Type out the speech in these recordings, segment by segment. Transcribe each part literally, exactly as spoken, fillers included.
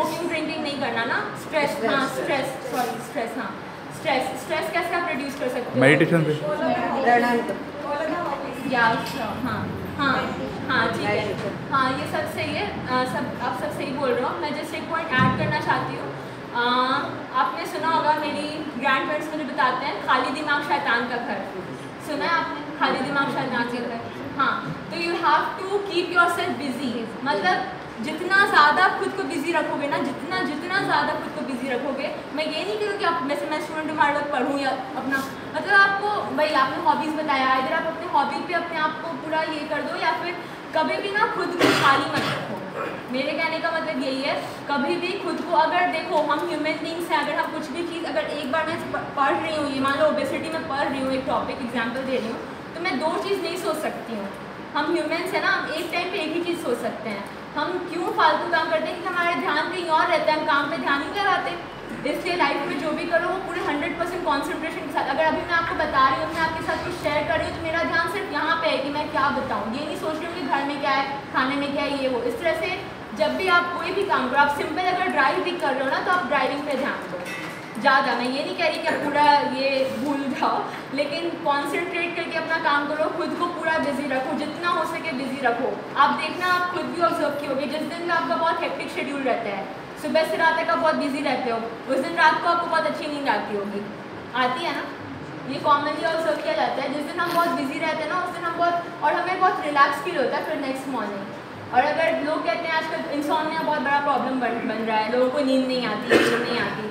Smoking drinking नहीं करना ना, स्ट्रेस, हाँ स्ट्रेस, सॉरी स्ट्रेस, हाँ स्ट्रेस, स्ट्रेस कैसे आप रिड्यूस कर सकते हो? मेडिटेशन से, या हाँ हाँ हाँ ठीक है, हाँ ये सब सही है, आ, सब आप सब सही बोल रहे हो। मैं जस्ट एक पॉइंट ऐड करना चाहती हूँ। आपने सुना होगा, मेरी ग्रैंड पेरेंट्स मुझे बताते हैं खाली दिमाग शैतान का घर, सुना है आपने? खाली दिमाग शैतान का घर, हाँ। तो you have to keep yourself busy, मतलब जितना ज़्यादा खुद को बिजी रखोगे ना, जितना जितना ज़्यादा खुद को बिजी रखोगे, मैं ये नहीं कहूँ कि आप वैसे मैं स्टूडेंट हूँ हर वक्त पढ़ूँ या अपना, मतलब आपको भाई आपने हॉबीज़ बताया, इधर आप अपने हॉबी पे अपने आप को पूरा ये कर दो, या फिर कभी भी ना खुद को खाली मत रखो। मेरे कहने का मतलब यही है, कभी भी खुद को, अगर देखो हम ह्यूमन बींग्स हैं, अगर हम कुछ भी चीज़ अगर एक बार मैं पढ़ रही हूँ, ये मान लो ओबेसिटी में पढ़ रही हूँ, एक टॉपिक एग्जाम्पल दे रही हूँ, तो मैं दो चीज़ नहीं सोच सकती हूँ। हम ह्यूमन्स हैं ना, हम एक टाइम पे एक ही चीज़ सोच सकते हैं। हम क्यों फालतू काम करते हैं? क्योंकि हमारे ध्यान कहीं और रहता है, हम काम पे ध्यान नहीं लगाते। इसलिए लाइफ में जो भी करो वो पूरे हंड्रेड परसेंट कॉन्सेंट्रेशन के साथ। अगर अभी मैं आपको बता रही हूँ, मैं आपके साथ कुछ शेयर कर रही हूँ, तो मेरा ध्यान सिर्फ यहाँ पे है कि मैं क्या बताऊँ, ये नहीं सोच रही हूँ कि घर में क्या है, खाने में क्या है, ये वो। इस तरह से जब भी आप कोई भी काम करो, आप सिंपल अगर ड्राइव भी कर रहे हो ना, तो आप ड्राइविंग पे ध्यान दो ज़्यादा। मैं ये नहीं कह रही कि आप पूरा ये भूल जाओ, लेकिन कॉन्सेंट्रेट करके अपना काम करो, खुद को पूरा बिजी रखो, जितना हो सके बिजी रखो। आप देखना, आप खुद भी ऑब्जर्व कियोगे, जिस दिन आपका बहुत हेक्टिक शेड्यूल रहता है, सुबह से रात तक आप बहुत बिजी रहते हो, उस दिन रात को आपको बहुत अच्छी नींद आती होगी, आती है ना? ये कॉमनली ऑब्जर्व किया जाता है। जिस दिन हम बहुत बिजी रहते हैं ना, उस दिन हम बहुत, और हमें बहुत रिलैक्स फील होता है फिर नेक्स्ट मॉर्निंग। और अगर लोग कहते हैं आजकल इंसोम्निया बहुत बड़ा प्रॉब्लम बन बन रहा है, लोगों को नींद नहीं आती, नींद नहीं आती,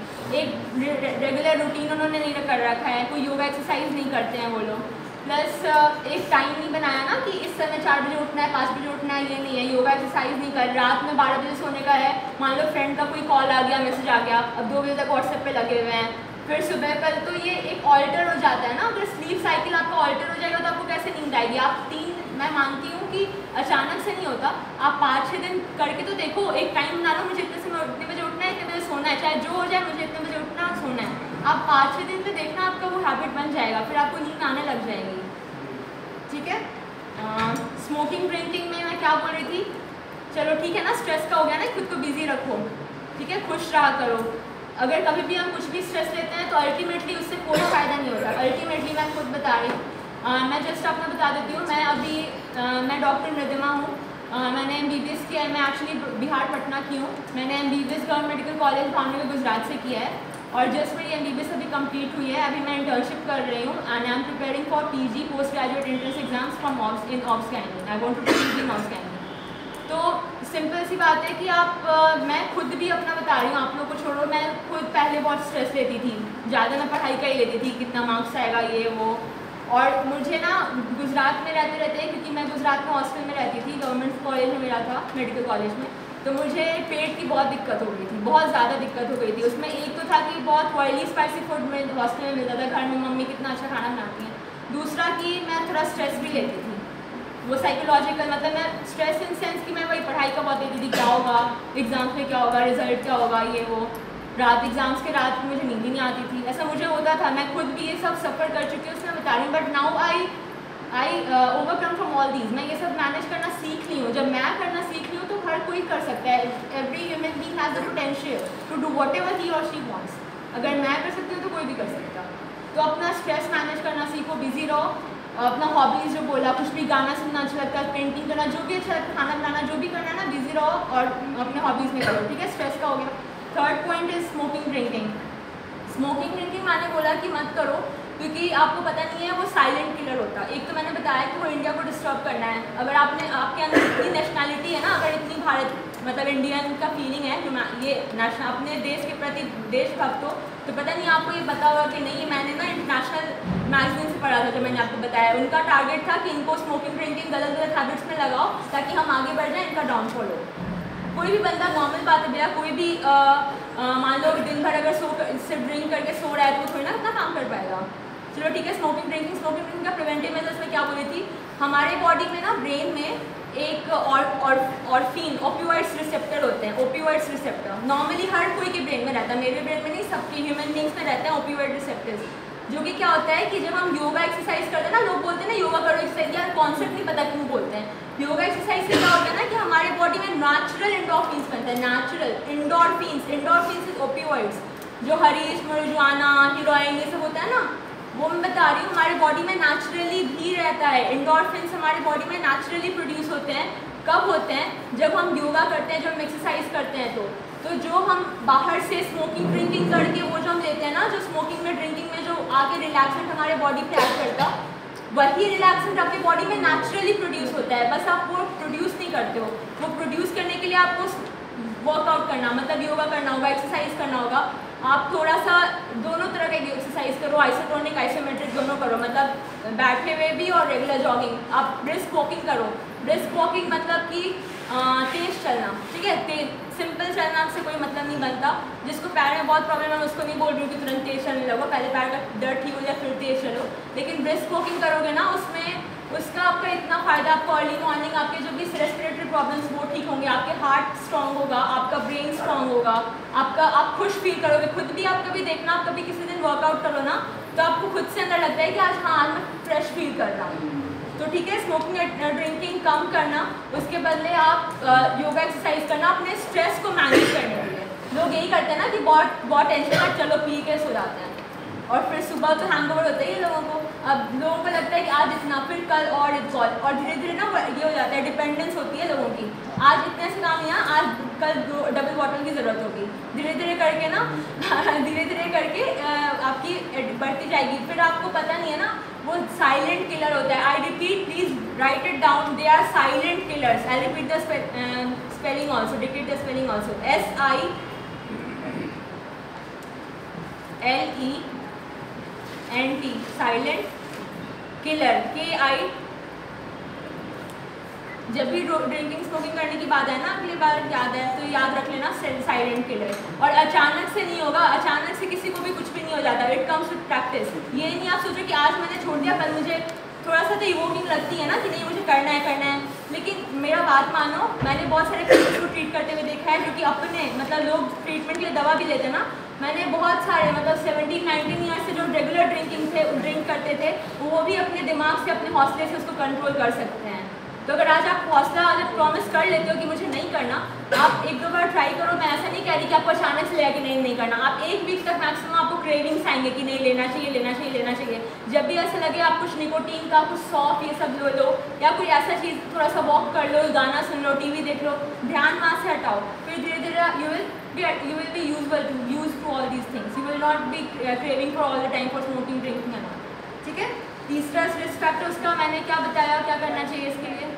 एक रेगुलर रूटीन उन्होंने नहीं कर रखा है, कोई योगा एक्सरसाइज नहीं करते हैं वो लोग, प्लस एक टाइम नहीं बनाया ना कि इस समय चार बजे उठना है, पाँच बजे उठना है, ये नहीं है, योगा एक्सरसाइज नहीं कर, रात में बारह बजे सोने का है, मान लो फ्रेंड का कोई कॉल आ गया, मैसेज आ गया, अब दो बजे तक व्हाट्सएप पे लगे हुए हैं, फिर सुबह कल, तो ये एक ऑल्टर हो जाता है ना। अगर स्लीप साइकिल आपका ऑल्टर हो जाएगा तो आपको कैसे नींद आएगी? आप तीन, मैं मानती हूँ कि अचानक से नहीं होता, आप पाँच छः दिन करके तो देखो, एक टाइम बना लो, मुझे इतने समय इतने बजे उठना है, इतने बजे सोना है, चाहे जो हो जाए, मुझे इतने बजे उठना और सोना है। आप पाँच छः दिन पे देखना, आपका वो हैबिट बन जाएगा, फिर आपको नींद आने लग जाएगी। ठीक है। स्मोकिंग ड्रिंकिंग में मैं क्या बोल रही थी? चलो ठीक है ना, स्ट्रेस का हो गया ना, खुद को बिजी रखो, ठीक है, खुश रहा करो। अगर कभी भी हम कुछ भी स्ट्रेस लेते हैं तो अल्टीमेटली उससे कोई फ़ायदा नहीं होता। अल्टीमेटली मैं खुद बता रही हूँ, मैं जस्ट आपको बता देती हूँ, मैं अभी आ, मैं डॉक्टर नदिमा हूँ, मैंने एम बी बी एस किया है, मैं एक्चुअली बिहार पटना की हूँ, मैंने M B B S government medical college Bhavnagar Gujarat से किया है, और जस्ट मेरी एम बी बी एस अभी कंप्लीट हुई है। अभी मैं इंटर्नशिप कर रही हूँ and I am preparing for P G post graduate entrance exams from obs in obs gynae. I want to teach in obs gynae. तो सिंपल सी बात है कि आप आ, मैं खुद भी अपना बता रही हूँ, आप लोगों को छोड़ो, मैं खुद पहले बहुत स्ट्रेस लेती थी, ज़्यादा मैं पढ़ाई का ही लेती थी, कितना मार्क्स आएगा ये वो। और मुझे ना गुजरात में रहते रहते, क्योंकि मैं गुजरात में हॉस्टल में रहती थी, गवर्नमेंट कॉलेज में मेरा था, मेडिकल कॉलेज में, तो मुझे पेट की बहुत दिक्कत हो गई थी, बहुत ज़्यादा दिक्कत हो गई थी। उसमें एक तो था कि बहुत ऑयली स्पाइसी फूड में हॉस्टल में मिलता था, घर में मम्मी कितना अच्छा खाना बनाती हैं। दूसरा कि मैं थोड़ा स्ट्रेस भी लेती थी, वो साइकोलॉजिकल, मतलब मैं स्ट्रेस इन सेंस कि मैं वही पढ़ाई का बहुत देती थी, क्या होगा एग्जाम्स में, क्या होगा रिजल्ट, क्या होगा ये वो, रात एग्जाम्स के रात मुझे नींद ही नहीं आती थी, ऐसा मुझे होता था। मैं खुद भी ये सब सफ़र कर चुकी हूँ, उसमें बता रही हूँ, but now I I overcome from all these. मैं ये सब मैनेज करना सीख ली हूँ। जब मैं करना सीख ली हूँ तो हर कोई कर सकता है। Every human being has the potential to do whatever he और शी वॉन्ट्स। अगर मैं कर सकती हूँ तो कोई भी कर सकता। तो अपना स्ट्रेस मैनेज करना सीखो, बिजी रहो। अपना हॉबीज़ जो बोला, कुछ भी गाना सुनना अच्छा लगता है, पेंटिंग करना, जो भी अच्छा लगता है, खाना बनाना, जो भी करना है ना, बिजी रहो और अपने हॉबीज़ में करो, ठीक है। स्ट्रेस का हो गया। Third point is smoking drinking. Smoking drinking मैंने बोला कि मत करो, क्योंकि आपको पता नहीं है वो साइलेंट किलर होता है। एक तो मैंने बताया कि वो इंडिया को डिस्टर्ब करना है। अगर आपने आपके अंदर इतनी नेशनैलिटी है ना, अगर इतनी भारत मतलब इंडियन का फीलिंग है, जो ये नेशनल अपने देश के प्रति देशभक्त हो, तो पता नहीं आपको ये पता होगा कि नहीं। मैंने ना इंटरनेशनल मैगजीन से पढ़ा था, जो मैंने आपको बताया, उनका टारगेट था कि इनको स्मोकिंग ड्रिंकिंग गलत गलत हैबिट्स में लगाओ ताकि हम आगे बढ़ जाएं, इनका डाउनफॉल हो। कोई भी बंदा, नॉर्मल बात है भैया, कोई भी मान लो दिन भर अगर सो सिर्फ ड्रिंक करके सो रहा है तो थोड़ी ना इतना काम कर पाएगा। चलो ठीक है। स्मोकिंग ड्रिंकिंग स्मोकिंग ड्रिंकिंग का प्रिवेंटिव मेजर्स में क्या बोली थी, हमारे बॉडी में ना ब्रेन में एक और और ऑर्फिन ओपियोइड्स रिसेप्टर होते हैं। ओपियोइड्स रिसेप्टर नॉर्मली हर कोई के ब्रेन में रहता है, मेरे ब्रेन में नहीं, सबके ह्यूमन बींग्स में रहते हैं ओपियोइड रिसेप्टर्स। जो कि क्या होता है कि जब हम योगा एक्सरसाइज करते हैं ना, लोग बोलते हैं ना योगा करो एक्सरसाइज, यार कॉन्सेप्ट नहीं पता क्यों बोलते हैं। योगा एक्सरसाइज से क्या होता है ना कि हमारे बॉडी में नेचुरल एंडोर्फिन्स बनते हैं, natural endorphins. Endorphins is opioids, जो हरीश, marijuana, हीरोइन ये सब होता है ना, वो मैं बता रही हूँ हमारे बॉडी में नेचुरली भी रहता है। एंडोर्फिन्स हमारे बॉडी में नेचुरली प्रोड्यूस होते हैं। कब होते हैं? जब हम योगा करते हैं, जब हम एक्सरसाइज करते हैं। तो तो जो हम बाहर से स्मोकिंग ड्रिंकिंग करके वो जो हम लेते हैं ना, जो स्मोकिंग में ड्रिंकिंग में जो आके रिलैक्सेंट हमारे बॉडी पे ऐड करता, वही रिलैक्सेंट आपके बॉडी में नेचुरली प्रोड्यूस होता है, बस आप वो प्रोड्यूस नहीं करते हो। वो प्रोड्यूस करने के लिए आपको वर्कआउट करना, मतलब योगा करना होगा, एक्सरसाइज करना होगा। आप थोड़ा सा दोनों तरह के एक्सरसाइज करो, आइसोटोनिक आइसोमेट्रिक दोनों करो, मतलब बैठे हुए भी और रेगुलर जॉगिंग। आप ब्रिस्क वॉकिंग करो। ब्रिस्क वॉकिंग मतलब कि तेज चलना, ठीक है, तेज सिंपल चलना से कोई मतलब नहीं बनता। जिसको पैर में बहुत प्रॉब्लम है मैं उसको नहीं बोल रही हूँ कि तुरंत तेज चलने लगो, पहले पैर का दर्द ठीक हो जाए फिर तेज चलो। लेकिन ब्रिस्क वॉकिंग करोगे ना, उसमें उसका आपका इतना फ़ायदा, आपको अर्ली मॉर्निंग आपके जो भी रेस्पिरेटरी प्रॉब्लम्स वो ठीक होंगे, आपके हार्ट स्ट्रॉन्ग होगा, आपका ब्रेन स्ट्रॉन्ग होगा, आपका आप खुश फील करोगे खुद भी। आप कभी देखना, आप कभी किसी दिन वर्कआउट करो ना, तो आपको खुद से अंदर लगता है कि आज हाँ आज मैं फ्रेश फील कर रहा हूँ। तो ठीक है, स्मोकिंग ड्रिंकिंग कम करना, उसके बदले आप योगा एक्सरसाइज करना अपने स्ट्रेस को मैनेज करने के लिए। लोग यही करते हैं ना कि बहुत बहुत टेंशन है, चलो पी के सो जाते हैं, और फिर सुबह तो हैंगओवर होता ही है लोगों को। अब लोगों को लगता है कि आज इतना, फिर कल और इतना, और धीरे धीरे ना ये हो जाता है, डिपेंडेंस होती है लोगों की। आज इतने से काम यहाँ, आज कल दो डबल बॉटल की ज़रूरत होगी। धीरे धीरे करके ना धीरे धीरे करके आपकी बढ़ती जाएगी, फिर आपको पता नहीं है ना, वो साइलेंट किलर होता है। I repeat, please write it down, they are silent killers. I repeat the spelling also, dictate the spelling also. S I L E N T, silent killer, K I. जब भी drinking smoking करने की बात है ना, अगली बार याद है तो याद रख लेना, साइलेंट किलर। और अचानक से नहीं होगा, अचानक से किसी को भी कुछ भी नहीं हो जाता। It comes with practice. ये नहीं आप सोचो कि आज मैंने छोड़ दिया, कल मुझे थोड़ा सा तो इवोकिंग लगती है ना कि नहीं मुझे करना है करना है। लेकिन मेरा बात मानो, मैंने बहुत सारे पेशेंट्स को ट्रीट करते हुए देखा है जो कि अपने मतलब लोग ट्रीटमेंट के लिए दवा भी लेते हैं ना। मैंने बहुत सारे मतलब सेवनटीन नाइनटीन ईयर्स से जो रेगुलर ड्रिंकिंग थे ड्रिंक करते थे, वो भी अपने दिमाग से, अपने हौसले से उसको कंट्रोल कर सकते हैं। तो अगर आज आप हौसला जब प्रॉमिस कर लेते हो कि मुझे नहीं करना, आप एक दो बार ट्राई करो। मैं ऐसा नहीं कह रही कि आपको अचानक से लगा कि नहीं नहीं करना। आप एक वीक तक मैक्सिमम आपको क्रेविंग्स आएंगे कि नहीं लेना चाहिए लेना चाहिए लेना चाहिए। जब भी ऐसा लगे आप कुछ निकोटीन का, कुछ सॉफ्ट ये सब लो लो, या कोई ऐसा चीज़, थोड़ा सा वॉक कर लो, गाना सुन लो, टीवी देख लो, ध्यान वहाँ से हटाओ। फिर धीरे धीरे you will be you will be useful to use to all these things. You will not be craving for all the time for smoking drinking and all. ठीक है। तीसरा रिस्क फैक्टर उसका मैंने क्या बताया, क्या करना चाहिए इसके लिए?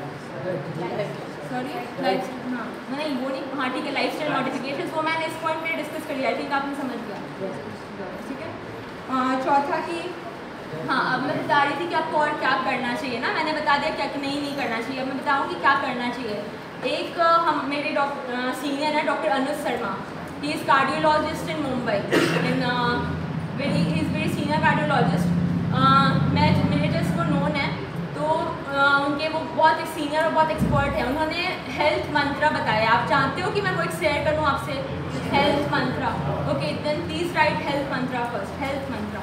सॉरी लाइफ, हाँ नहीं वो नहीं, हाँ ठीक है, लाइफ स्टाइल मॉडिफिकेशन, वो मैंने इस पॉइंट पे डिस्कस कर लिया। आई थिंक आपने समझ लिया। ठीक है। चौथा कि हाँ, अब मैं बता रही थी कि आपको और क्या करना चाहिए ना। मैंने बता दिया क्या कि नहीं नहीं करना चाहिए। अब मैं बताऊँगी क्या करना चाहिए। एक हम मेरे डॉक्टर सीनियर है doctor Anuj Sharma, he is cardiologist in Mumbai, in very he is very senior cardiologist. मैं मेरे जस्ट वो नोन है, तो uh, उनके वो बहुत एक सीनियर और बहुत एक्सपर्ट है। उन्होंने हेल्थ मंत्रा बताया। आप जानते हो कि मैं वो एक शेयर करूँ आपसे, health mantra. Okay, then please write health mantra first. Health mantra,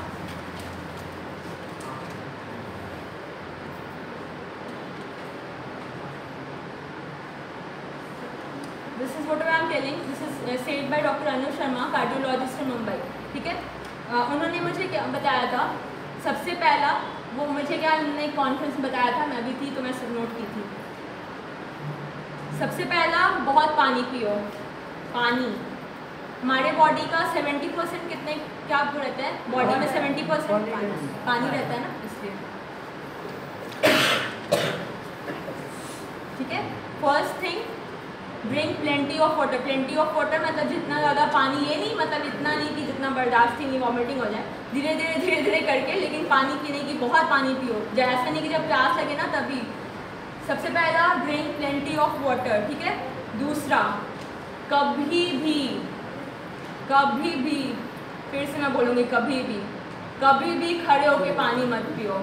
this is what I am telling, this is said by doctor Anuj Sharma, cardiologist in Mumbai. ठीक है। uh, उन्होंने मुझे क्या बताया था, सबसे पहला वो मुझे क्या उन्होंने कॉन्फ्रेंस में बताया था, मैं भी थी तो मैं सब नोट की थी। सबसे पहला, बहुत पानी पियो। पानी हमारे बॉडी का सेवेंटी परसेंट कितने क्या रहता है, बॉडी में सेवेंटी परसेंट पानी रहता है ना, इसलिए। ठीक है। First thing, drink plenty of water. Plenty of water मतलब जितना ज़्यादा पानी, ये नहीं मतलब इतना नहीं कि जितना बर्दाश्त ही नहीं वॉमिटिंग हो जाए, धीरे धीरे धीरे धीरे करके, लेकिन पानी पीने की, बहुत पानी पियो। जब ऐसा नहीं कि जब प्यास लगे ना तभी। सबसे पहला, ड्रिंक प्लेंटी ऑफ वाटर। ठीक है। दूसरा, कभी भी कभी भी फिर से मैं बोलूँगी, कभी भी कभी भी खड़े होके पानी मत पियो।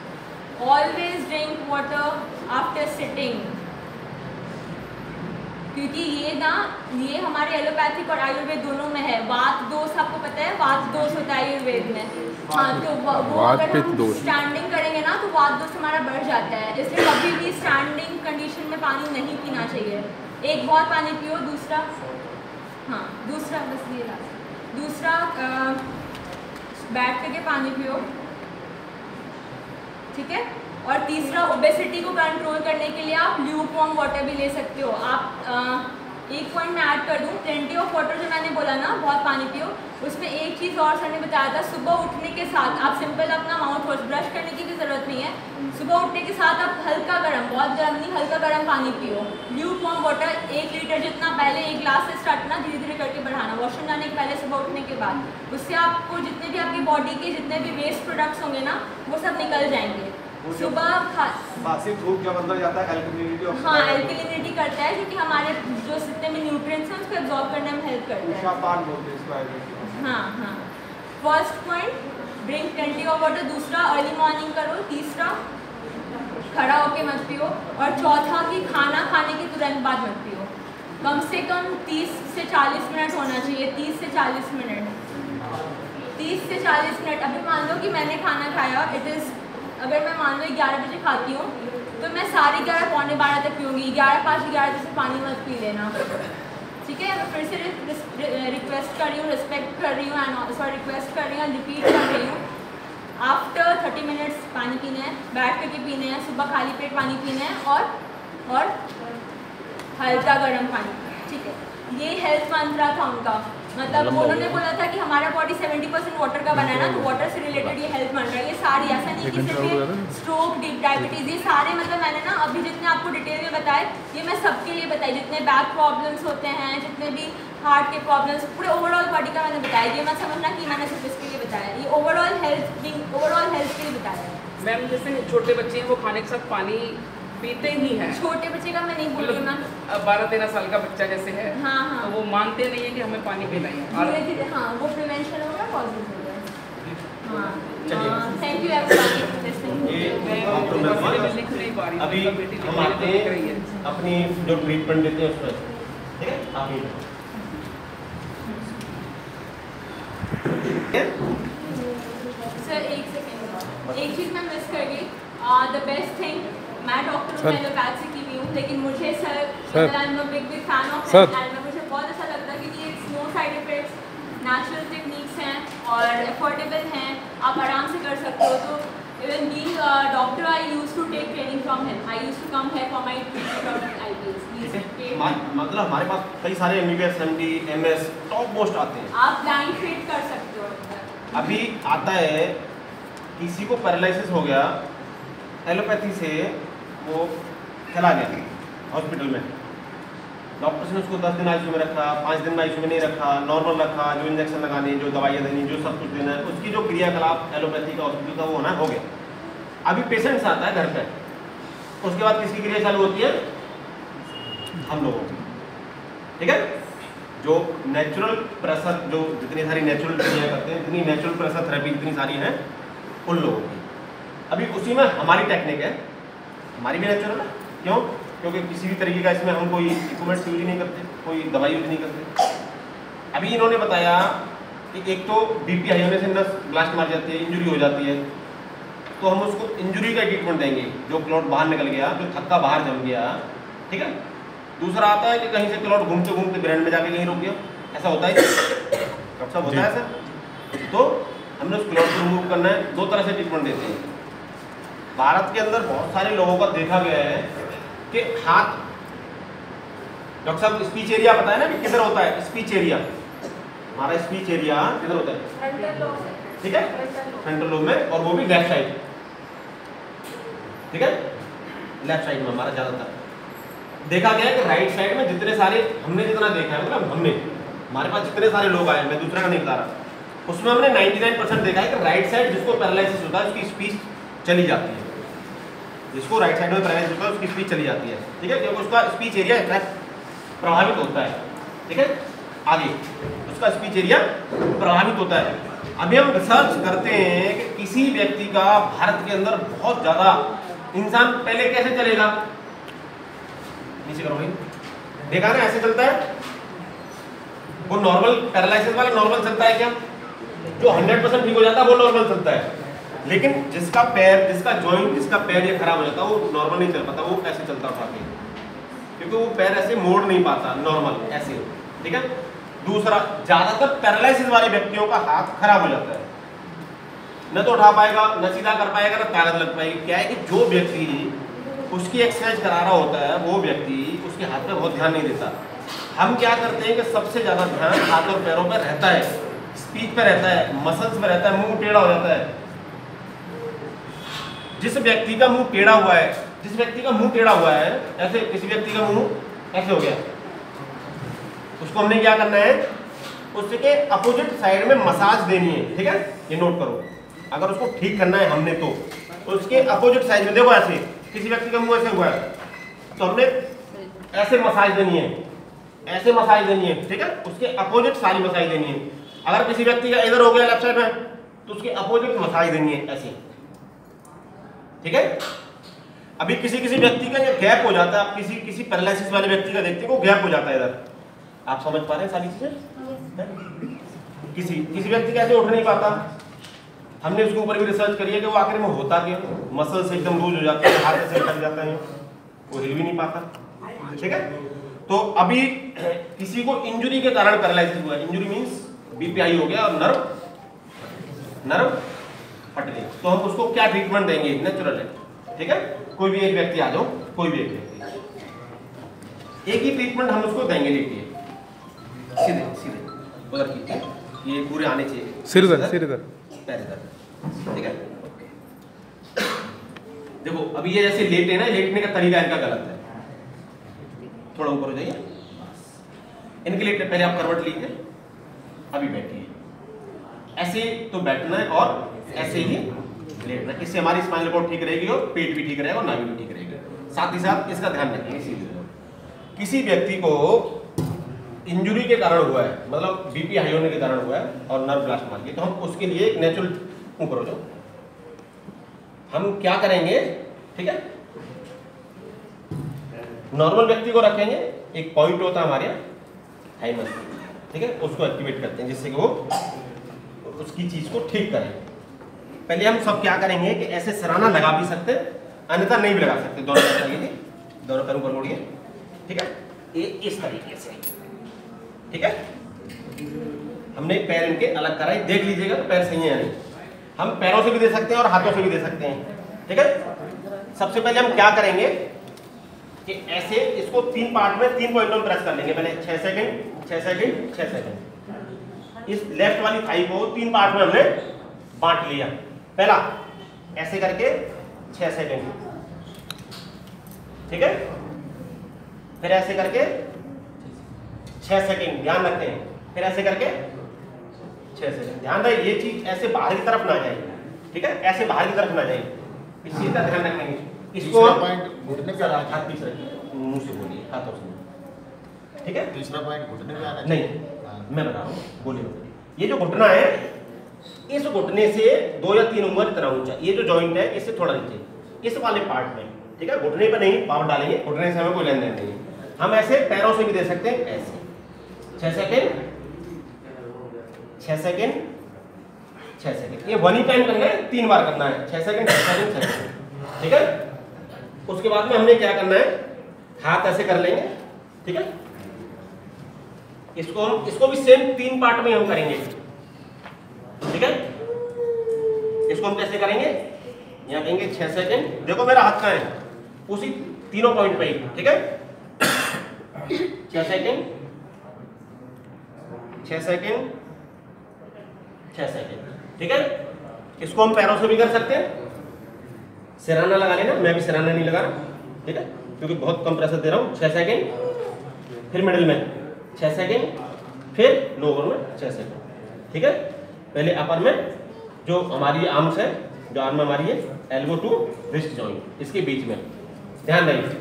Always drink water after sitting. क्योंकि ये ना ये हमारे एलोपैथिक और आयुर्वेद दोनों में है। वात दोष आपको पता है, वात दोष होता है आयुर्वेद में। हाँ, तो वो अगर हम स्टैंडिंग करेंगे ना तो वात दोष हमारा बढ़ जाता है, इसलिए कभी भी स्टैंडिंग कंडीशन में पानी नहीं पीना चाहिए। एक बहुत पानी पियो। दूसरा हाँ दूसरा बस ये लास्ट दूसरा आ, बैठ करके पानी पियो, ठीक है। और तीसरा ओबेसिटी को कंट्रोल करने के लिए आप ल्यूकवार्म वाटर भी ले सकते हो। आप आ, एक पॉइंट मैं ऐड कर दूँ, प्लेंटी ऑफ वाटर जो मैंने बोला ना बहुत पानी पियो, उसमें एक चीज़ और सर ने बताया था, सुबह उठने के साथ आप सिंपल अपना माउथ वॉश, ब्रश करने की भी ज़रूरत नहीं है, सुबह उठने के साथ आप हल्का गर्म, बहुत गर्म नहीं, हल्का गर्म पानी पियो। ल्यूकवार्म वाटर एक लीटर जितना, पहले एक ग्लास से स्टार्ट करना, धीरे धीरे करके बढ़ाना, वॉशरूम जाने के पहले, सुबह उठने के बाद। उससे आपको जितने भी आपकी बॉडी के जितने भी वेस्ट प्रोडक्ट्स होंगे ना वो सब निकल जाएंगे। सुबह बासी धूप जब अंदर जाता है एल्कलिनिटी, हाँ एल्कलिनिटी करता है, क्योंकि हमारे जो जितने भी न्यूट्रिएंट्स हैं उसको एब्जॉर्ब करने में हेल्प करता है। हाँ हाँ first point drink plenty of water, दूसरा अर्ली मॉर्निंग करो, तीसरा खड़ा होके मत पियो, और चौथा कि खाना खाने के तुरंत बाद मत पियो। कम से कम तीस से चालीस मिनट होना चाहिए, तीस से चालीस मिनट तीस से चालीस मिनट। अभी मान लो कि मैंने खाना खाया, इट इज़ अगर मैं मान लो ग्यारह बजे खाती हूँ तो मैं साढ़े ग्यारह पौने बारह तक पीऊँगी, ग्यारह पाँच ग्यारह बजे से पानी मत पी लेना, ठीक है। मैं फिर से रिक्वेस्ट कर रही हूँ, रिस्पेक्ट कर रही हूँ एंड सॉरी रिक्वेस्ट कर रही हूँ, रिपीट कर रही हूँ। आफ्टर थर्टी मिनट्स पानी पीना है, बैठ करके पीने हैं, सुबह खाली पेट पानी पीना है, और और हल्का गर्म पानी, ठीक है। ये हेल्थ मंत्रा था उनका, मतलब उन्होंने बोला था कि हमारा बॉडी सेवेंटी परसेंट वाटर का बना है ना, तो वाटर से रिलेटेड ये हेल्थ मंत्रा, ये सारी, ऐसा नहीं कि सिर्फ स्ट्रोक, डायबिटीज़, ये सारे मतलब मैंने ना अभी जितने आपको डिटेल में बताए ये मैं सबके लिए बताई, जितने बैक प्रॉब्लम्स होते हैं, जितने भी हार्ट के प्रॉब्लम्स, पूरे ओवरऑल बॉडी का मैंने बताया। ये मत समझना कि मैंने सिर्फ इसके लिए बताया, ये ओवरऑल हेल्थ ओवरऑल हेल्थ के लिए बताया है। मैम जैसे छोटे बच्चे हैं वो खाने के साथ पानी पीते ही हैं, छोटे बच्चे का मैं नहीं बोल रही हूँ, अब बारह तेरह साल का बच्चा जैसे है, हाँ हाँ, तो वो मानते नहीं है कि हमें पानी पीना ही है, धीरे धीरे हाँ वो प्रिवेंशन होगा, पॉजिटिव होगा। हाँ थैंक यू एवरीवन। अभी हम आते हैं अपनी जो ट्रीटमेंट देते हैं उस पर, ठीक है। आप सर एक सेकेंड, एक चीज़ मैं मिस कर गई, द बेस्ट थिंग, मैं डॉक्टर हूँ, एलोपैथी की भी हूँ, लेकिन मुझे sir I am a big big fan of and मुझे बहुत अच्छा लगता है क्योंकि it's no side effects, natural techniques हैं और अफोर्डेबल हैं, आप आराम से कर सकते हो। तो even being doctor I use to take training from him, I use to come here for my treatment of IBS. मतलब हमारे पास कई सारे MBBS, MD, MS top most आते हैं, आप ब्लाइंड ट्रीट कर सकते हो। अभी आता है किसी को पैरालिसिस हो गया, एलोपैथी से वो चला गया हॉस्पिटल में, डॉक्टर्स ने उसको दस दिन आईसीयू में रखा, पाँच दिन में आईसीयू में नहीं रखा, नॉर्मल रखा, जो इंजेक्शन लगाने, जो दवाइयाँ देनी, जो सब कुछ देना है, उसकी जो क्रियाकलाप एलोपैथी का हॉस्पिटल का वो होना हो गया। अभी पेशेंट्स आता है घर पे, उसके बाद किसकी क्रिया चालू होती है? हम लोगों की, ठीक है। जो नेचुरल प्रेशर, जो जितनी सारी नेचुरल क्रिया करते हैं, जितनी नेचुरल प्रेशर थेरेपी जितनी सारी हैं उन लोगों की, अभी उसी में हमारी टेक्निक है, हमारी भी नेचुरल है। क्यों? क्योंकि किसी भी तरीके का इसमें हम कोई इक्विपमेंट्स यूज नहीं करते, कोई दवाई यूज नहीं करते। अभी इन्होंने बताया कि एक तो बीपी हाई होने से नस ब्लास्ट मार जाती है, इंजरी हो जाती है, तो हम उसको इंजरी का ट्रीटमेंट देंगे, जो क्लॉट बाहर निकल गया, जो थक्का बाहर जम गया, ठीक है। दूसरा आता है कि कहीं से क्लॉट घूमते घूमते ब्रेन में जाके कहीं रुक गया, ऐसा होता है डॉक्टर साहब, होता है ऐसा, तो हमने उस क्लॉट को रिमूव करना है। दो तरह से ट्रीटमेंट देते हैं। भारत के अंदर बहुत सारे लोगों का देखा गया है कि हाथ, डॉक्टर साहब स्पीच एरिया पता है ना कि किधर होता है? स्पीच एरिया, हमारा स्पीच एरिया किधर होता है? ठीक है, फ्रंटल लोब में, और वो भी लेफ्ट साइड, ठीक है, लेफ्ट साइड में हमारा ज्यादातर देखा गया है कि राइट साइड में जितने सारे, हमने जितना देखा है, मतलब हमने, हमारे पास जितने सारे लोग आए, मैं दूसरा का नहीं बता रहा, उसमें हमने निन्यानवे परसेंट देखा है कि राइट साइड जिसको पैरालिसिस होता है उसकी स्पीच चली जाती है, जिसको राइट साइड में पैरालिसिस होता है उसकी स्पीच चली जाती है, ठीक है, क्योंकि उसका स्पीच एरिया प्रभावित होता है, ठीक है। आगे उसका स्पीच एरिया प्रभावित होता है। अभी हम रिसर्च करते हैं कि किसी व्यक्ति का भारत के अंदर बहुत ज़्यादा, इंसान पहले कैसे चलेगा, नीचे करो भाई, देखा ना ऐसे चलता है वो नॉर्मल पैरालिसिस वाला नॉर्मल चलता है क्या? जो हंड्रेड परसेंट ठीक हो जाता है वो नॉर्मल चलता है, लेकिन जिसका पैर जिसका जॉइंट जिसका पैर ये खराब हो जाता है वो नॉर्मल नहीं चल पाता, वो ऐसे चलता उठा के, क्योंकि वो पैर ऐसे मोड़ नहीं पाता नॉर्मल ऐसे, ठीक है। दूसरा, ज्यादातर पैरालिसिस वाले व्यक्तियों का हाथ खराब हो जाता है, न तो उठा पाएगा, न सीधा कर पाएगा, न ताकत लग पाएगी। क्या है कि जो व्यक्ति उसकी एक्सरसाइज करा रहा होता है वो व्यक्ति उसके हाथ पे बहुत ध्यान नहीं देता। हम क्या करते हैं कि सबसे ज्यादा ध्यान हाथ और पैरों पर रहता है, स्पीच पे रहता है, मसल्स पे रहता है, मुंह टेढ़ा हो जाता है। जिस व्यक्ति का मुंह टेढ़ा हुआ है जिस व्यक्ति का मुंह टेढ़ा हुआ है ऐसे किसी व्यक्ति का मुंह ऐसे हो गया, उसको हमने क्या करना है, उसके अपोजिट साइड में मसाज देनी है, ठीक है, ये नोट करो। अगर उसको ठीक करना है हमने तो उसके अपोजिट साइड में, देखो ऐसे किसी व्यक्ति का मुंह ऐसे हुआ है तो हमने ऐसे मसाज देनी है, ऐसे मसाज देनी है, ठीक है, उसके अपोजिट सारी मसाज देनी है। अगर किसी व्यक्ति का इधर हो गया लेफ्ट साइड में तो उसके अपोजिट मसाज देनी है ऐसे, ठीक है। अभी किसी किसी व्यक्ति का ये गैप हो जाता है, आप किसी किसी पैरालिसिस वाले व्यक्ति का देखते हैं वो गैप हो जाता है इधर, आप समझ पा रहे हैं सारी चीजें। किसी किसी व्यक्ति कैसे उठ नहीं पाता, हमने उसके ऊपर भी रिसर्च करी है कि वो आखिर में होता क्या, मसल्स एकदम लूज हो जाते हैं, हाथ से लग जाता है, वो हिल भी नहीं पाता, ठीक है। तो अभी किसी को इंजुरी के कारण पैरालिसिस हुआ, इंजुरी मींस बीपीआई हो गया और नर्व नर्व फट गई, तो हम उसको क्या ट्रीटमेंट देंगे, नेचुरल है, ठीक है। कोई भी एक व्यक्ति आ जाओ, कोई भी एक व्यक्ति, एक ही ट्रीटमेंट हम उसको देंगे, देखिए सीधे सीधे उधर कीजिए, ये पूरे आने चाहिए, सिर इधर सिर इधर पैर इधर, ठीक है। देखो अभी ये जैसे लेटे ना, लेटने का तरीका इनका गलत है, थोड़ा ऊपर हो जाइए, इनके लेटने पहले आप करवट लीजिए, अभी बैठिए, ऐसे तो बैठना है और ऐसे ही लेटना, इससे हमारी स्पाइनल कॉर्ड ठीक रहेगी और पेट भी ठीक रहेगा और नाभि भी ठीक रहेगा। साथ ही साथ इसका ध्यान रखेंगे, किसी व्यक्ति को इंजुरी के कारण हुआ है, मतलब बीपी हाई होने के कारण हुआ है और नर्व ब्लास्ट मार गई, तो हम उसके लिए एक नेचुरल, ऊपर हो जाओ, हम क्या करेंगे, ठीक है, नॉर्मल व्यक्ति को रखेंगे, एक पॉइंट होता है हमारे यहाँ थाइमस, ठीक है, उसको एक्टिवेट करते हैं जिससे कि वो उसकी चीज को ठीक करें। पहले हम सब क्या करेंगे कि ऐसे सराहना लगा भी सकते हैं, अन्यथा नहीं भी लगा सकते, दोनों पैर लगाइए, दोनों पैर ऊपर मोड़िए, ठीक है, ये इस तरीके से, ठीक है। हमने पैर इनके अलग कराए, देख लीजिएगा पैर सही है या नहीं। हम पैरों से भी दे सकते हैं और हाथों से भी दे सकते हैं, ठीक है। सबसे पहले हम क्या करेंगे कि ऐसे इसको तीन पार्ट में तीन पॉइंटों में प्रेस कर लेंगे, पहले छह सेकंड छह सेकंड छह सेकंड। इस लेफ्ट वाली थाई को तीन पार्ट में हमने बांट लिया, पहला ऐसे करके छह सेकंड, ठीक है, फिर ऐसे करके छह सेकंड, ध्यान रखते हैं, फिर ऐसे करके छह सेकंड, ध्यान रहे ये चीज ऐसे बाहर की तरफ ना जाए, ठीक है, ऐसे बाहर की तरफ ना जाए, इस चीज का ध्यान रखेंगे। इसको पॉइंट घुटने पे आना हाथ पीछे रखिए, मुंह से बोलिए, हाथों से, ठीक है। तीसरा पॉइंट घुटने पे आना नहीं, मैं बता रहा हूँ, बोलिए। ये जो घुटना है, इस घुटने से दो या तीन उंगल इतना ऊंचा, ये जो जॉइंट है इससे थोड़ा नीचे, इस वाले पार्ट में, ठीक है, घुटने पे नहीं पावर डालेंगे, घुटने से हमें कोई लेन देन नहीं है। हम ऐसे पैरों से भी दे सकते हैं, ऐसे छह सेकेंड छह सेकेंड छह सेकेंड, ये वन ही टाइम करना है, तीन बार करना है, छह सेकेंड छह सेकेंड छह सेकेंड, ठीक है। उसके बाद में हमने क्या करना है, हाथ ऐसे कर लेंगे, ठीक है, इसको हम इसको भी सेम तीन पार्ट में हम करेंगे, ठीक है। इसको हम कैसे करेंगे, यहाँ कहेंगे छह सेकेंड, देखो मेरा हाथ कहाँ है, उसी तीनों पॉइंट पे ही, ठीक है, छह सेकेंड छह सेकेंड छह सेकेंड, ठीक है। इसको हम पैरों से भी कर सकते हैं, सिराना लगा लेना, मैं भी सिराना नहीं लगा रहा, ठीक है, क्योंकि बहुत कम प्रेशर दे रहा हूँ। छह सेकेंड, फिर मिडिल में छह सेकेंड, फिर लोअर में छह सेकेंड, ठीक है। पहले अपर में जो हमारी आर्म्स है, जो आर्म हमारी है एल्बो टू रिस्ट जॉइंट, इसके बीच में ध्यान रखिए,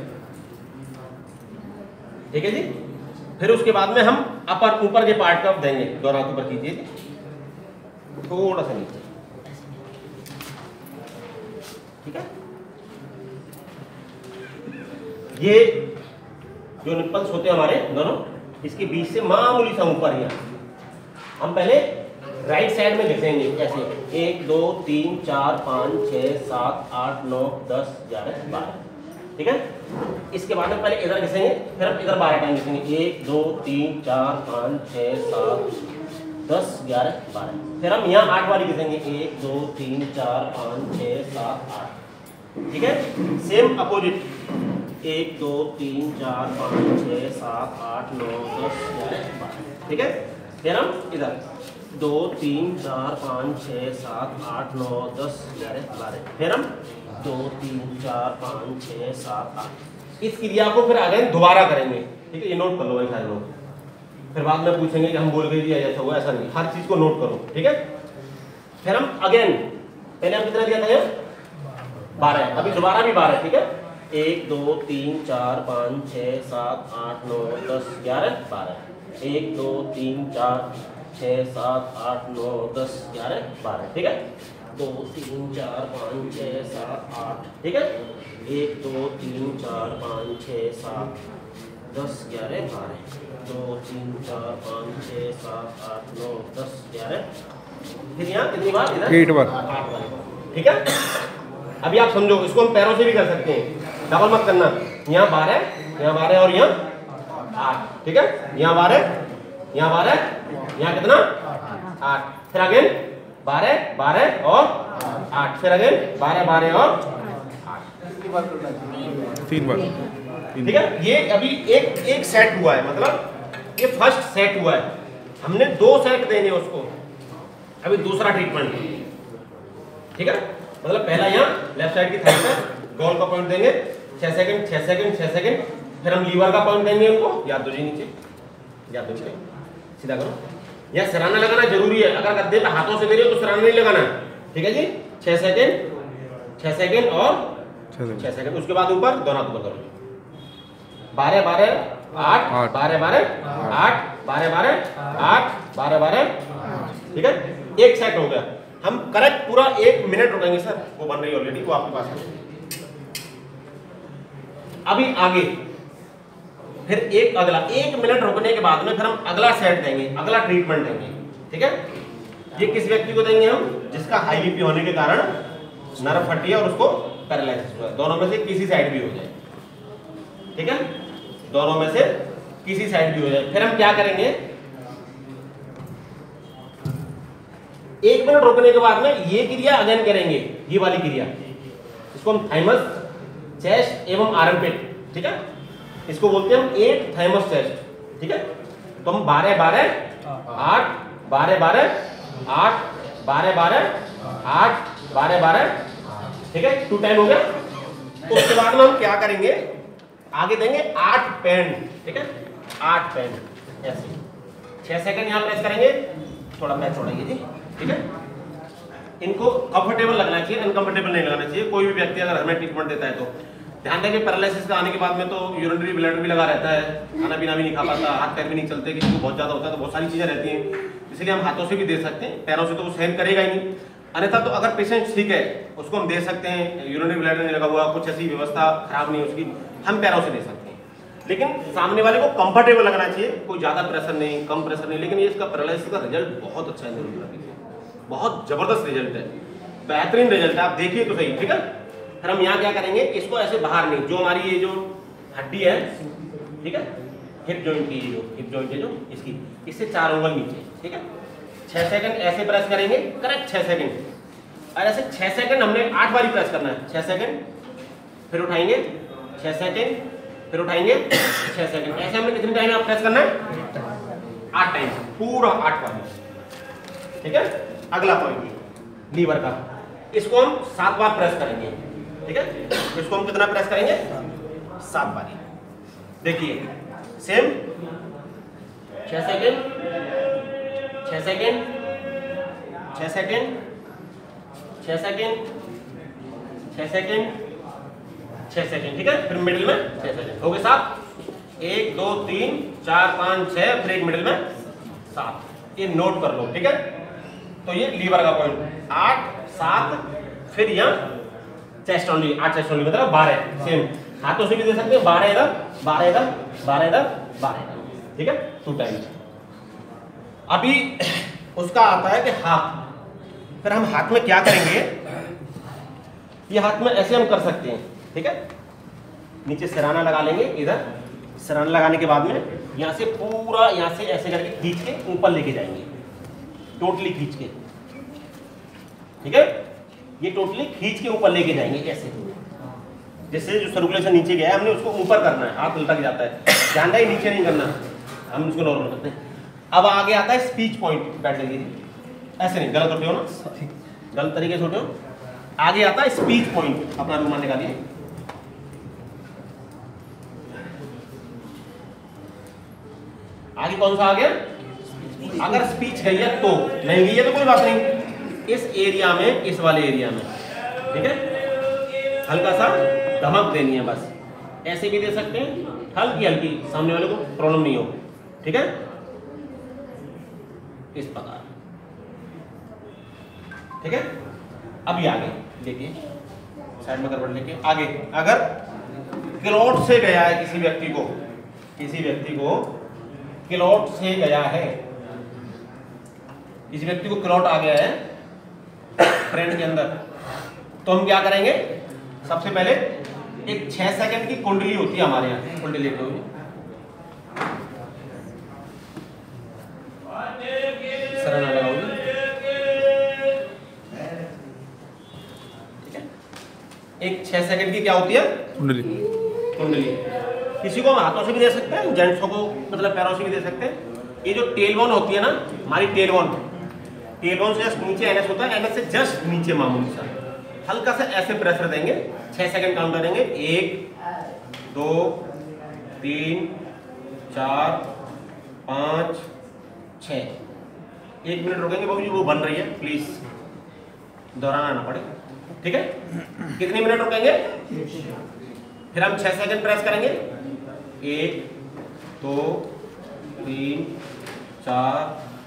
ठीक है जी। फिर उसके बाद में हम अपर ऊपर के पार्ट का देंगे, दोनों हाथ ऊपर कीजिए, थोड़ा सा नीचे, ठीक है। ये जो निप्पल्स होते हैं हमारे दोनों, इसके बीच से मामूली सा ऊपर ही हम पहले राइट साइड में घिसेंगे ऐसे, एक दो तीन चार पाँच छः सात आठ नौ दस ग्यारह बारह, ठीक है। इसके बाद में पहले इधर घिसेंगे, फिर हम इधर बारह टाइम घिसेंगे, एक दो तीन चार पाँच छः सात दस ग्यारह बारह, फिर हम यहाँ आठ वाली घिसेंगे, एक दो तीन चार पाँच छः सात आठ, ठीक है। सेम अपोजिट, एक दो तीन चार पाँच छः सात आठ नौ दस ग्यारह बारह, ठीक है। फिर हम इधर दो तीन चार पाँच छः सात आठ नौ दस ग्यारह बारह, फिर हम दो तीन चार पाँच छः सात आठ। इस क्रिया को फिर आगे दोबारा करेंगे, ठीक है। ये नोट कर लो भाई सारे लोग, फिर बाद में पूछेंगे कि हम बोल गए दिया ऐसा हुआ, ऐसा नहीं, हर चीज को नोट करो, ठीक है। फिर हम अगेन, पहले हम कितना दिया था, बारह, अभी दोबारा भी बारह, ठीक है। एक दो तीन चार पाँच छः सात आठ नौ दस ग्यारह बारह, एक दो तीन चार छः सात आठ नौ दस ग्यारह बारह, ठीक है। दो तीन चार पाँच छः सात आठ, ठीक है। एक दो तीन चार पाँच छः सात दस ग्यारह बारह, दो तीन चार पाँच छः सात आठ नौ दस ग्यारह, फिर यहाँ कितनी बार, इधर एट बार, आठ बार, ठीक है। अभी आप समझो, इसको हम पैरों से भी कर सकते हैं, डबल मत करना, यहाँ बारह, यहाँ बारह और यहाँ आठ, ठीक है। यहाँ बारह, यहाँ बारह, यहाँ कितना, आठ, फिर अगेन बारह बारह और आठ, फिर अगेन बारह बारह और आठ, तीन बार, ठीक है। ये अभी एक एक सेट हुआ है, मतलब ये फर्स्ट सेट हुआ है, हमने दो सेट देंगे उसको, अभी दूसरा ट्रीटमेंट, ठीक है। मतलब पहला यहाँ लेफ्ट साइड की थाई पर गोल का पॉइंट देंगे, छह सेकंड छह सेकंड छह सेकंड, फिर हम लीवर का पॉइंट देंगे उनको, याद दो जी नीचे, याद दो जी, सीधा करो। यह सिराना लगाना जरूरी है, अगर गद्दे पे हाथों से दे रहे हो तो सिराना नहीं लगाना है, ठीक है जी। छह सेकंड छह सेकंड और छह सेकंड, उसके बाद ऊपर दोनों हाथों करो, बारह बारह आठ, बारह बारह आठ, बारह बारह आठ, बारह बारह, ठीक है। एक सेट हो गया, हम करेक्ट पूरा एक मिनट रुकेंगे सर, वो बन रही है ऑलरेडी, वो आपके पास है। अभी आगे फिर एक अगला एक मिनट रुकने के बाद में फिर हम अगला सेट देंगे, अगला ट्रीटमेंट देंगे, ठीक है। ये किस व्यक्ति को देंगे हम, जिसका हाई बीपी होने के कारण नर्व फटी है और उसको पैरालिसिस हुआ, दोनों में से किसी साइड भी हो जाए, ठीक है, दोनों में से किसी साइड भी हो जाए। फिर हम क्या करेंगे, एक मिनट रुकने के बाद में ये क्रिया अगेन करेंगे, ये वाली क्रिया, इसको हम थाइमस चेस्ट एवं आर्मपिट, ठीक है, इसको बोलते हैं हम एट थाइमस चेस्ट, ठीक है। तो हम बारह बारह आठ, बारह बारह आठ, बारह बारह आठ, बारह बारह, ठीक है, टू टाइम हो गया। उसके बाद में हम क्या करेंगे, आगे देंगे आठ पेन, ठीक है, आठ पेन ऐसे, छह सेकंड यहाँ प्रेस करेंगे, थोड़ा पैर छोड़ेंगे जी, ठीक है। इनको कंफर्टेबल लगना चाहिए, अनकंफर्टेबल नहीं लगाना चाहिए। कोई भी व्यक्ति अगर हमें ट्रीटमेंट देता है तो ध्यान दें कि पैरालिसिस का आने के बाद में तो यूरिनरी ब्लैडर भी लगा रहता है, खाना पीना भी नहीं खा पाता, हाथ पैर भी नहीं चलते, किसी को बहुत ज़्यादा होता है तो बहुत सारी चीज़ें रहती हैं, इसलिए हम हाथों से भी दे सकते हैं, पैरों से तो वो सहन करेगा ही नहीं। अन्यथा तो अगर पेशेंट ठीक है उसको हम दे सकते हैं, यूरिनरी ब्लैडर नहीं लगा हुआ, कुछ ऐसी व्यवस्था खराब नहीं है उसकी, हम पैरों से दे सकते हैं। लेकिन सामने वाले को कंफर्टेबल लगना चाहिए, कोई ज़्यादा प्रेशर नहीं, कम प्रेशर नहीं। लेकिन ये इसका पैरालिसिस का रिजल्ट बहुत अच्छा है, न्यूरोथेरेपी से बहुत जबरदस्त रिजल्ट है, बेहतरीन रिजल्ट है, आप देखिए तो सही, ठीक है। फिर हम यहाँ क्या करेंगे, इसको ऐसे बाहर नहीं, जो हमारी ये जो हड्डी है, ठीक है, हिप जॉइंट की, जो हिप जॉइंट है जो इसकी, इससे चार उंगल नीचे, ठीक है, छह सेकंड ऐसे प्रेस करेंगे, करेक्ट छह सेकंड, और ऐसे छह सेकंड हमने आठ बारी प्रेस करना है, छह सेकंड, फिर उठाएंगे, छह सेकंड, फिर उठाएंगे, छह सेकंड, ऐसे हमने कितने टाइम आप प्रेस करना है, आठ टाइम, पूरा आठ बार, ठीक है। अगला पॉइंट लीवर का, इसको हम सात बार प्रेस करेंगे, ठीक है, इसको हम कितना प्रेस करेंगे, सात बारी। देखिए सेम, छह सेकंड, छह सेकंड, छह सेकंड, छह सेकंड, छह सेकंड, छह सेकंड, ठीक है। फिर मिडिल में छह सेकंड हो गए सात, एक दो तीन चार पाँच छह, फिर एक मिडिल में सात, ये नोट कर लो, ठीक है। तो ये लीवर का पॉइंट आठ सात, फिर यहाँ चेस्ट ओनली, आठ चेस्ट ओनली मतलब बारह, सेम हाथों से भी दे सकते हैं, बारह इधर, बारह इधर, बारह इधर, बारह इधर, ठीक है, टू टाइम्स। अभी उसका आता है कि हाथ, फिर हम हाथ में क्या करेंगे, ये हाथ में ऐसे हम कर सकते हैं, ठीक है, नीचे सिराना लगा लेंगे, इधर सिराना लगाने के बाद में यहाँ से पूरा यहाँ से ऐसे करके खींच के ऊपर लेके जाएंगे, टोटली खींच के, ठीक है, ये टोटली खींच के ऊपर लेके जाएंगे ऐसे, जैसे जो सर्कुलेशन नीचे गया है हमने उसको ऊपर करना है, हाथ उल्टा जाता है, ध्यान रहे नीचे नहीं करना, हम उसको नॉर्मल करते हैं। अब आगे आता है स्पीच पॉइंट, बैठ जाइए, ऐसे नहीं, गलत उठे हो ना, गलत तरीके से उठे हो। आगे आता है स्पीच पॉइंट, अपना रुमाल निकालिए, आगे कौन सा आ गया, अगर स्पीच गई है तो, नहीं गई है तो कोई बात नहीं, इस एरिया में, इस वाले एरिया में, ठीक है, हल्का सा धमक देनी है बस, ऐसे भी दे सकते हैं, हल्की हल्की, सामने वाले को प्रॉब्लम नहीं हो, ठीक है, इस प्रकार, ठीक है। अभी आगे देखिए, साइड में करवट लेके आगे, अगर क्लॉट से गया है किसी व्यक्ति को, किसी व्यक्ति को क्लॉट से गया है, किसी व्यक्ति को क्लॉट आ गया है फ्रेंड के अंदर, तो हम क्या करेंगे, सबसे पहले एक छह सेकंड की कुंडली होती है हमारे यहाँ, कुंडली हुई सरना लगाओगे, ठीक है, एक छह सेकंड की क्या होती है, कुंडली। कुंडली। किसी को हम हाथों से भी दे सकते हैं, जेंट्स को मतलब पैरों से भी दे सकते हैं। ये जो टेलबोन होती है ना हमारी, टेलबोन, टेलबोन से जस्ट नीचे एनएस होता है, एनएस से जस्ट नीचे मामूली सा हल्का सा ऐसे प्रेशर देंगे, छह सेकंड काउंट करेंगे, एक दो तीन चार पाँच छः, एक मिनट रुकेंगे बाबू जी, वो बन रही है, प्लीज दोहराना ना पड़े, ठीक है। कितने मिनट रुकेंगे, फिर हम छह सेकंड प्रेस करेंगे, एक दो तीन चार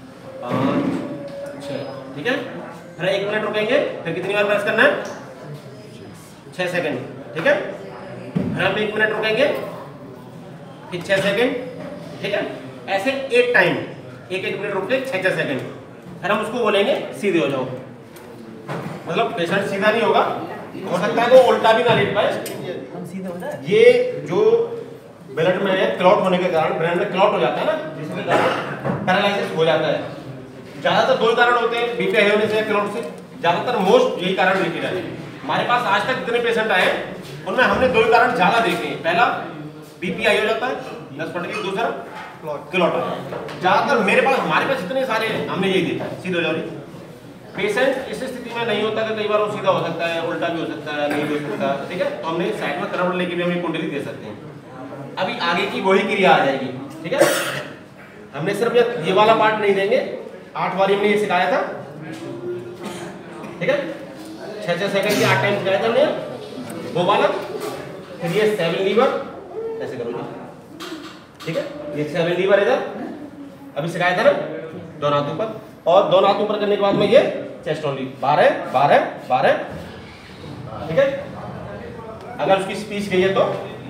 पाँच छः, ठीक है, फिर एक मिनट रुकेंगे, फिर कितनी बार प्रेस करना है, छह सेकंड, ठीक है, फिर हम एक मिनट रुकेंगे, फिर छह सेकंड, ठीक है, ऐसे एक टाइम, एक एक मिनट रुक के छह छह सेकंड, फिर हम उसको बोलेंगे सीधे हो जाओ, मतलब पेशेंट सीधा नहीं होगा, हो सकता है वो उल्टा भी ना लेट पाए, ये जो ब्लड में क्लॉट होने के कारण, ब्रेन में क्लॉट हो जाता है ना, जिसके कारण पैरालिसिस हो जाता है। ज्यादातर दो कारण होते हैं, बीपी हाई होने से, क्लॉट से, ज्यादातर मोस्ट यही कारण देखे जाते हैं। हमारे पास आज तक जितने पेशेंट आए उनमें हमने दो कारण ज्यादा देखे हैं, पहला बीपी हाई हो जाता है दस फटके, दूसरा क्लॉट आता है। ज्यादातर मेरे पास, हमारे पास जितने सारे हमने यही देखा है, सीधे हो जाओ। पेशेंट इस स्थिति में नहीं होता कि कई बार वो सीधा हो सकता है, उल्टा भी हो सकता है, नहीं भी हो सकता, ठीक है, तो हमने साइड में करवट लेके भी हम कुंडली दे सकते हैं। अभी आगे की वही क्रिया आ जाएगी, ठीक है, हमने सिर्फ ये वाला पार्ट नहीं देंगे, आठ बारी हमने ये सिखाया था, ठीक है, छह छह सेकंड की आठ टाइम सिखाया था हमने वो वाला, फिर ये सेवन लीवर ऐसे करो जी, ठीक है, ये सेवन लीवर इधर अभी सिखाया था ना, दोनों हाथों पर, और दोनों हाथों पर करने के बाद में ये चेस्ट ओनली, बारह बारह बारह, ठीक है। अगर उसकी स्पीच गई है तो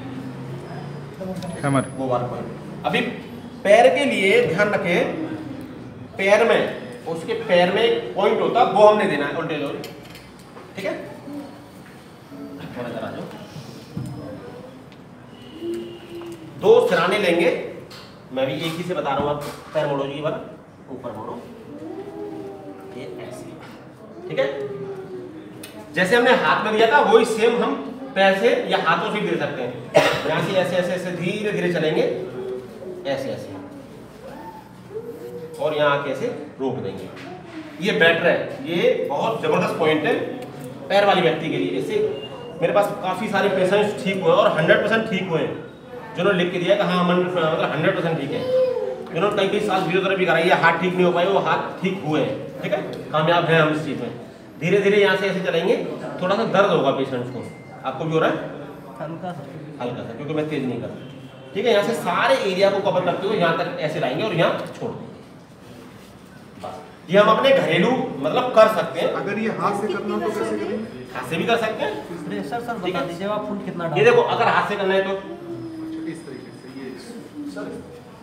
हैमर, वो वाला पॉइंट। अभी पैर के लिए ध्यान रखें, पैर में, उसके पैर में एक पॉइंट होता है, वो हमने देना है उल्टे जोर, ठीक है, थोड़ा करा जाओ, दो सिराने लेंगे, मैं भी एक ही से बता रहा हूँ आपको, पैर मोड़ो जी, बार ऊपर मोड़ो, ये ऐसे, ठीक है, जैसे हमने हाथ में दिया था वही सेम हम पैर से या हाथों से भी दे सकते हैं। यहाँ से ऐसे ऐसे ऐसे धीरे धीरे चलेंगे, ऐसे ऐसे, और यहाँ आके ऐसे रोक देंगे, ये बेटर है, ये बहुत जबरदस्त पॉइंट है पैर वाली व्यक्ति के लिए। इससे मेरे पास काफी सारे पेशेंट्स ठीक हुए और हंड्रेड परसेंट ठीक हुए हैं, जिन्होंने लिख के दिया कि हाँ मतलब हंड्रेड परसेंट ठीक है, जिन्होंने कई कई साल फिजियोथेरेपी कराई है, हाथ ठीक नहीं हो पाए, वो हाथ ठीक हुए हैं, ठीक है, कामयाब है हम इस चीज में। धीरे धीरे यहाँ से ऐसे चलेंगे, थोड़ा सा दर्द होगा पेशेंट्स को, आपको भी हो रहा है हल्का सा, हल्का सा, क्योंकि मैं तेज नहीं कर रहा, ठीक है। यहाँ से सारे एरिया को कवर करते हुए यहाँ तक ऐसे लाएंगे और यहाँ छोड़ देंगे, बस। ये हम अपने घरेलू मतलब कर सकते हैं। अगर ये हाथ से करना हो तो कैसे करेंगे? हाथ से भी कर सकते हैं। प्रेशर सर बता दीजिए आप फुट कितना ये देखो अगर हाथ से करना है तो इस तरीके से ये सर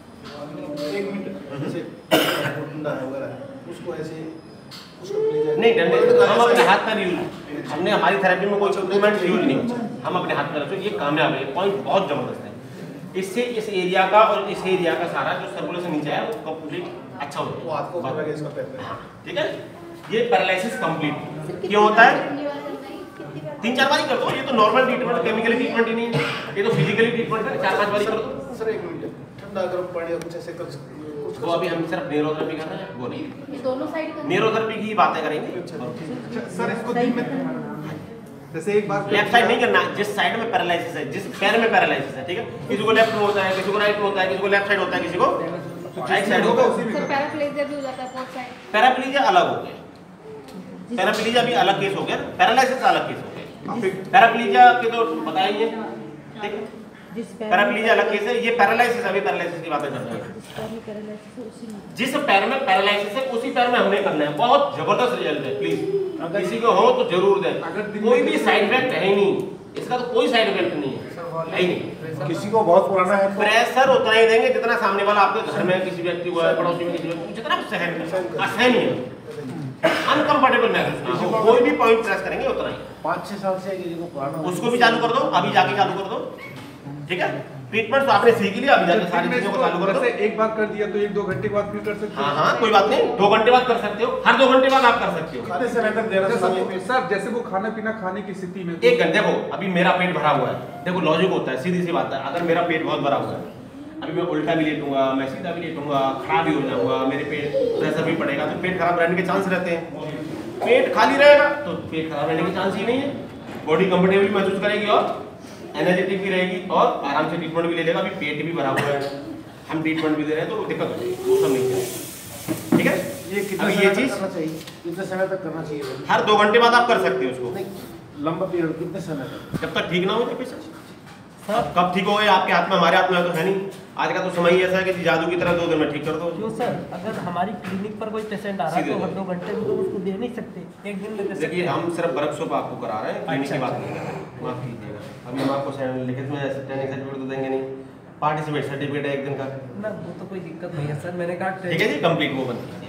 एक मिनट जैसे डंडा है वगैरह उसको ऐसे उसको प्लीज नहीं डंडे हम अपने हाथ पर यूज हमने हमारी थेरेपी में कोई सप्लीमेंट यूज नहीं होता, हम अपने हाथ पर रखते हैं। ये कामयाब है, पॉइंट बहुत जबरदस्त है। इससे इस एरिया का और इस एरिया का सारा जो सर्कुलेशन नीचे है वो कंप्लीट अच्छा हो वो हाथ को जाएगा। पकड़ के इसका पैर पे हाँ, ठीक है। ये पैरालिसिस कंप्लीट क्यों होता है? तीन चार बार ही कर दो, ये तो नॉर्मल ट्रीटमेंट केमिकली ट्रीटमेंट ही नहीं है, ये तो फिजिकली ट्रीटमेंट है। चार पांच बार ही कर दो। सर एक मिनट ठंडा गर्म पानी या कुछ ऐसे कर सकते हैं कुछ वो अभी हम सिर्फ न्यूरोथेरेपी कर रहे हैं, वो नहीं ये दोनों साइड का न्यूरोथेरेपी की बातें करेंगे। सर इसको दिन में जैसे एक बार लेफ्ट साइड नहीं करना, जिस साइड में पैरालिसिस है, जिस पैर में पैरालिसिस है, ठीक है। किसी को लेफ्ट में होता है, किसी को राइट में होता है, किसी को लेफ्ट साइड होता है, किसी को राइट साइड होता है। सर पैराप्लेजिया भी हो जाता है बोथ साइड। पैराप्लीजिया अलग हो गया, पैराप्लीजिया भी अलग केस हो गया, पैरालिसिस अलग केस हो गया। पैराप्लीजिया के तो बताइए, ठीक है। पैराप्लीजिया अलग केस है, ये पैरालिसिस अभी पैरालिसिस की बातें कर रहे हैं। जिस पैर में पैरालिसिस है उसी पैर में हमने करना है। बहुत जबरदस्त रिजल्ट है, प्लीज अगर किसी को हो तो जरूर दें। कोई भी साइड इफेक्ट है ही नहीं, इसका तो कोई साइड इफेक्ट नहीं है, है ही नहीं। किसी को बहुत पुराना है तो प्रेशर उतना ही देंगे जितना सामने वाला आपके घर में किसी व्यक्ति को है, पड़ोसी में किसी व्यक्ति को, जितना सहन असहनीय अनकंफर्टेबल महसूस ना हो, कोई भी पॉइंट प्रेस करेंगे उतना ही। पाँच छह साल से किसी को पुराना उसको भी चालू कर दो, अभी जाके चालू कर दो, ठीक है। ट्रीटमेंट तो आपने सीख लिया, अभी जाके सारी चीजों को चालू कर दो। जैसे एक बार कर दिया तो एक दो घंटे के बाद फिर कर सकते हाँ हाँ कोई बात नहीं, दो घंटे बाद कर सकते हो, हर दो घंटे बाद आप कर सकते हो। खाने से रहकर देना हैं। सर जैसे वो खाना पीना खाने की स्थिति में एक घंटे को अभी मेरा पेट भरा हुआ है, देखो लॉजिक होता है, सीधी सी बात है। अगर मेरा पेट बहुत भरा हुआ है, अभी मैं उल्टा भी लेटूंगा, मैं सीधा भी लेटूंगा, खड़ा भी हो जाऊंगा, मेरे पेट प्रेशर भी पड़ेगा तो पेट खराब रहने के चांस रहते हैं। पेट खाली रहेगा तो पेट खराब रहने के चांस ही नहीं है। बॉडी कंफर्टेबल महसूस करेगी और एनर्जेटिक भी रहेगी और आराम से ट्रीटमेंट भी ले लेगा। अभी पेट भी भरा हुआ है, हम ट्रीटमेंट भी दे रहे हैं तो दिक्कत हो जाएगी, वो सब नहीं है, ठीक है। ये कितना अभी समय ये तक चीज करना चाहिए, कितने समय तक करना चाहिए? हर दो घंटे बाद आप कर सकते हो उसको, नहीं लंबा पीरियड कितने समय तक? जब तक ठीक ना हो जाए पेशेंट। कब ठीक हो गए आपके हाथ में, हमारे हाथ में तो है नहीं। आज का तो समय ही ऐसा है कि जादू की तरह दो दिन में ठीक कर दो। क्यों सर, अगर हमारी क्लिनिक पर कोई पेशेंट आ रहा है तो हर दो घंटे में तो उसको दे नहीं सकते, एक दिन में दे सकते। देखिए हम सिर्फ बर्फ सोप आपको करा रहे हैं, क्लिनिक की बात नहीं कर रहे हैं, माफ कीजिएगा। अभी हम आपको लिखित में ट्रेनिंग सर्टिफिकेट तो देंगे नहीं, पार्टिसिपेट सर्टिफिकेट है एक दिन का, ना वो तो कोई दिक्कत नहीं है सर, मैंने कहा ठीक है जी। कंप्लीट वो बन